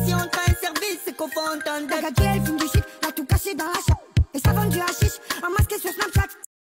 si on t'a un service, c'est qu'on faut entendre. La gâterie, elle fume du shit, l'a tout caché dans la chatte. Et ça vend du hashish, un masqué sur Snapchat.